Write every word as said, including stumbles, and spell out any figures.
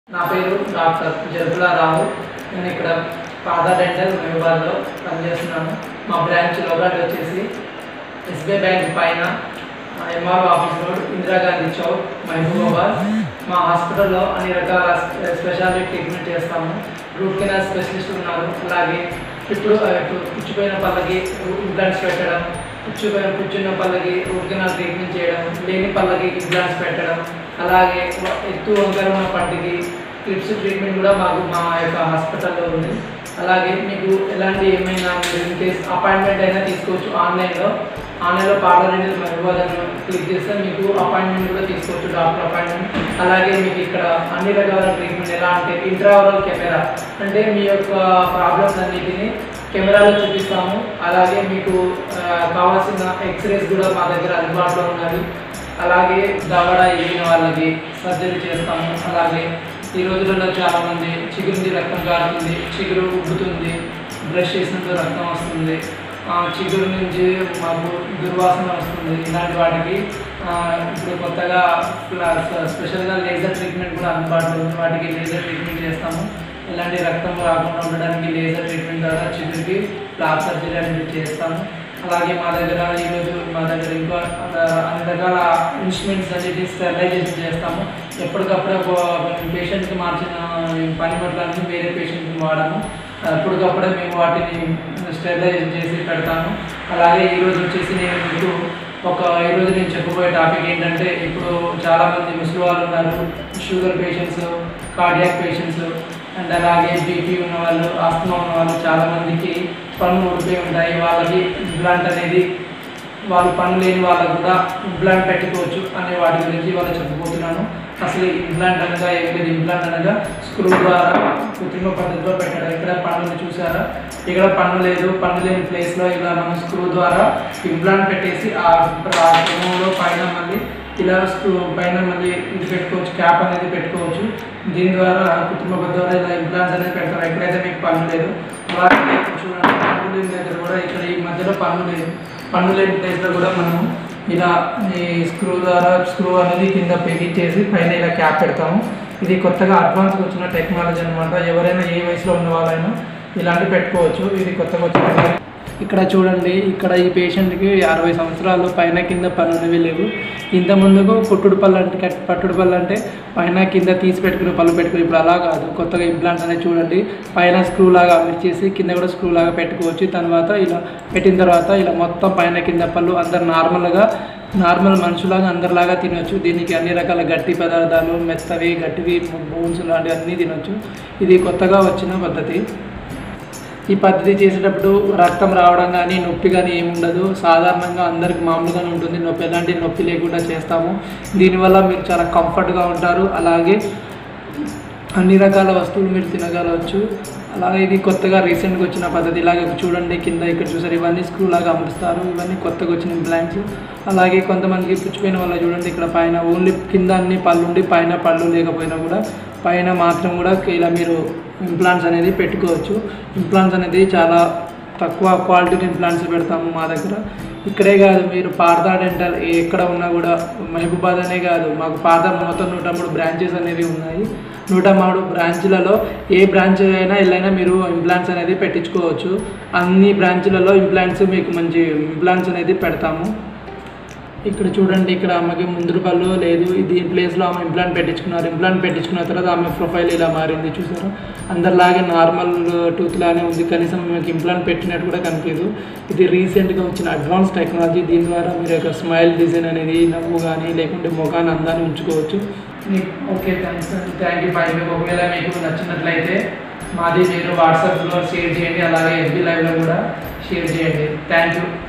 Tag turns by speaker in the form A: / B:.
A: నా పేరు డాక్టర్ జరుపుల రావు. నేను ఇక్కడ పార్థా డెంటల్ హైదరాబాద్లో పనిచేస్తున్నాను. మా బ్రాంచ్ లోగట్ వచ్చేసి ఎస్బీఐ బ్యాంక్ పైన MRO office road, Indira Gandhi Chowk, Mahabubabad. మా హాస్పిటల్లో అన్ని రకాల స్పెషాలిటీ ట్రీట్మెంట్ చేస్తాము. రూట్ కెనాల్ స్పెషలిస్ట్ ఉన్నారు. అలాగే ఇప్పుడు పుచ్చిపోయిన పళ్ళకి ఇంప్లాంట్స్ పెట్టడం, పుచ్చిపోయిన పుచ్చున్న పళ్ళకి రూట్ కెనాల్ ట్రీట్మెంట్ చేయడం, లేని పళ్ళకి ఇంప్లాంట్స్ పెట్టడం, అలాగే ఎత్తు వంకర ఉన్న పంటికి క్లిప్స్ ట్రీట్మెంట్ కూడా మాకు మా యొక్క హాస్పిటల్లో ఉంది. అలాగే మీకు ఎలాంటి ఏమైనా ఇన్ కేస్ అపాయింట్మెంట్ అయినా తీసుకోవచ్చు. ఆన్లైన్లో ఆన్లైన్లో పార్థా డెంటల్ హైదరాబాద్ అని క్లిక్ చేస్తే మీకు అపాయింట్మెంట్ కూడా తీసుకోవచ్చు, డాక్టర్ అపాయింట్మెంట్. అలాగే మీకు ఇక్కడ అన్ని రకాల ట్రీట్మెంట్ ఎలా అంటే ఇంట్రావరల్ కెమెరా అంటే మీ యొక్క ప్రాబ్లమ్స్ అన్నిటిని కెమెరాలో చూపిస్తాము. అలాగే మీకు కావాల్సిన ఎక్స్రేస్ కూడా మా దగ్గర అందుబాటులో ఉన్నది. అలాగే దవడ ఎగిన వాళ్ళకి సర్జరీ చేస్తాము. అలాగే ఈ రోజులలో చాలామంది చిగురు నుంచి రక్తం కారుతుంది, చిగురు ఉబ్బుతుంది, బ్రష్ చేసినప్పుడు రక్తం వస్తుంది, చిగురు నుంచి మాకు దుర్వాసన వస్తుంది. ఇలాంటి వాటికి ఇప్పుడు కొత్తగా స్పెషల్గా లేజర్ ట్రీట్మెంట్ కూడా అందుబాటులో ఉంది. వాటికి లేజర్ ట్రీట్మెంట్ చేస్తాము. ఇలాంటి రక్తం రాకుండా ఉండడానికి లేజర్ ట్రీట్మెంట్ ద్వారా చిగురికి ప్లాక్ సర్జరీ అనేది చేస్తాము. అలాగే మా దగ్గర ఈరోజు మా దగ్గర ఇంకా అన్ని రకాల ఇన్స్ట్రుమెంట్స్ అన్నిటి స్టెరిలైజేషన్ చేస్తాము. ఎప్పటికప్పుడే పేషెంట్కి మార్చిన పనిముట్లన్నీ వేరే పేషెంట్కి వాడము. ఎప్పటికప్పుడే మేము వాటిని స్టెరిలైజేషన్ చేసి పెడతాము. అలాగే ఈరోజు వచ్చేసి నేను మీకు ఒక ఈరోజు నేను చెప్పబోయే టాపిక్ ఏంటంటే, ఇప్పుడు చాలామంది ముసలి వాళ్ళు ఉన్నారు, sugar patients, cardiac patients and అలాగే బీపీ ఉన్నవాళ్ళు, ఆస్తమా ఉన్నవాళ్ళు చాలామందికి పన్ను ఊడిపోయి ఉంటాయి. వాళ్ళకి ఇంప్లాంట్ అనేది వాళ్ళు పన్ను లేని వాళ్ళకు కూడా ఇంప్లాంట్ పెట్టుకోవచ్చు అనే వాటి గురించి వాళ్ళు చెప్పబోతున్నాను. అసలు ఇంప్లాంట్ అనగా ఏం లేదు. ఇంప్లాంట్ అనగా స్క్రూ ద్వారా కృత్రిమ పద్ధతిలో పెట్టడం. ఇక్కడ పన్నులు చూసారా, ఇక్కడ పన్ను లేదు, పన్ను లేని ప్లేస్లో ఇలా మనం స్క్రూ ద్వారా ఇంప్లాంట్ పెట్టేసి ఆ క్రమంలో పైన మళ్ళీ ఇలా స్క్రూ పైన మళ్ళీ ఇది పెట్టుకోవచ్చు, క్యాప్ అనేది పెట్టుకోవచ్చు. దీని ద్వారా కృత్రిమ పద్ధతి ద్వారా ఇలా ఇంప్లాంట్స్ అనేది పెడతారు ఎక్కడైతే మీకు పన్ను లేదు. అలాగే చూడండి, పన్ను లేని దగ్గర కూడా ఇక్కడ ఈ మధ్యలో పన్ను లేదు, పన్ను లేని ప్లేస్లో కూడా మనము ఇలా ఈ స్క్రూ ద్వారా స్క్రూ అనేది కింద పెగిచ్చేసి పైన ఇలా క్యాప్ పెడతాము. ఇది కొత్తగా అడ్వాన్స్గా వచ్చిన టెక్నాలజీ అనమాట. ఎవరైనా ఏ వయసులో ఉన్న వాళ్ళైనా ఇలాంటివి పెట్టుకోవచ్చు. ఇది కొత్తగా వచ్చిన. ఇక్కడ చూడండి, ఇక్కడ ఈ పేషెంట్కి అరవై సంవత్సరాలు పైన కింద పన్నునేవి లేవు. ఇంత ముందుకు పుట్టుడు పళ్ళు అంటే పట్టుడు పళ్ళు అంటే పైన కింద తీసి పెట్టుకుని పళ్ళు పెట్టుకుని, ఇప్పుడు అలా కాదు. కొత్తగా ఇంప్లాంట్స్ అనేది చూడండి, పైన స్క్రూ లాగా అమర్చేసి కింద కూడా స్క్రూ లాగా పెట్టుకోవచ్చు. తర్వాత ఇలా పెట్టిన తర్వాత ఇలా మొత్తం పైన కింద పళ్ళు అందరు నార్మల్గా నార్మల్ మనుషులాగా అందరిలాగా తినొచ్చు. దీనికి అన్ని రకాల గట్టి పదార్థాలు, మెత్తవి, గట్టివి, బోన్స్ లాంటివి అన్నీ తినొచ్చు. ఇది కొత్తగా వచ్చిన పద్ధతి. ఈ పద్ధతి చేసేటప్పుడు రక్తం రావడం కానీ నొప్పి కానీ ఏమి ఉండదు. సాధారణంగా అందరికి మామూలుగానే ఉంటుంది. నొప్పి ఎలాంటి నొప్పి లేకుండా చేస్తాము. దీనివల్ల మీరు చాలా కంఫర్ట్గా ఉంటారు. అలాగే అన్ని రకాల వస్తువులు మీరు తినగలవచ్చు. అలాగే ఇది కొత్తగా రీసెంట్గా వచ్చిన పద్ధతి. ఇలాగే చూడండి, కింద ఇక్కడ చూసారు, ఇవన్నీ స్క్రూ లాగా అమరుస్తారు. ఇవన్నీ కొత్తగా వచ్చిన ఇంప్లాంట్స్. అలాగే కొంతమందికి పుచ్చిపోయిన వల్ల చూడండి, ఇక్కడ పైన ఓన్లీ కింద అన్ని పళ్ళు ఉండి పైన పళ్ళు లేకపోయినా కూడా పైన మాత్రం కూడా ఇలా మీరు ఇంప్లాంట్స్ అనేది పెట్టుకోవచ్చు. ఇంప్లాంట్స్ అనేది చాలా తక్కువ క్వాలిటీ ఇంప్లాంట్స్ పెడతాము మా దగ్గర. ఇక్కడే కాదు, మీరు పార్థా డెంటల్ ఎక్కడ ఉన్నా కూడా, మహబూబాద్ అనే కాదు, మాకు పార్థా మొత్తం నూట మూడు బ్రాంచెస్ అనేవి ఉన్నాయి. నూట మూడు బ్రాంచ్లలో ఏ బ్రాంచ్ అయినా వెళ్ళైనా మీరు ఇంప్లాంట్స్ అనేది పెట్టించుకోవచ్చు. అన్ని బ్రాంచ్లలో ఇంప్లాంట్స్ మీకు మంచి ఇంప్లాంట్స్ అనేది పెడతాము. ఇక్కడ చూడండి, ఇక్కడ ఆమెకి ముందు పళ్ళు లేదు, దీని ప్లేస్లో ఆమె ఇంప్లాంట్ పెట్టించుకున్నారు. ఇంప్లాంట్ పెట్టించుకున్న తర్వాత ఆమె ప్రొఫైల్ ఇలా మారింది చూసారు. అందరిలాగే నార్మల్ టూత్ లానే ఉంది, కనీసం మీకు ఇంప్లాంట్ పెట్టినట్టు కూడా కనిపించదు. ఇది రీసెంట్గా వచ్చిన అడ్వాన్స్ టెక్నాలజీ. దీని ద్వారా మీరు యొక్క స్మైల్ డిజైన్ అనేది, నవ్వు కానీ లేకుంటే ముఖాన్ని అందాన్ని ఉంచుకోవచ్చు. Okay, thanks thank you bye. మీకు ఒకవేళ మీకు నచ్చినట్లయితే మాది మీరు వాట్సాప్లో షేర్ చేయండి. అలాగే ఎఫ్బీ లైవ్లో కూడా షేర్ చేయండి. Thank you.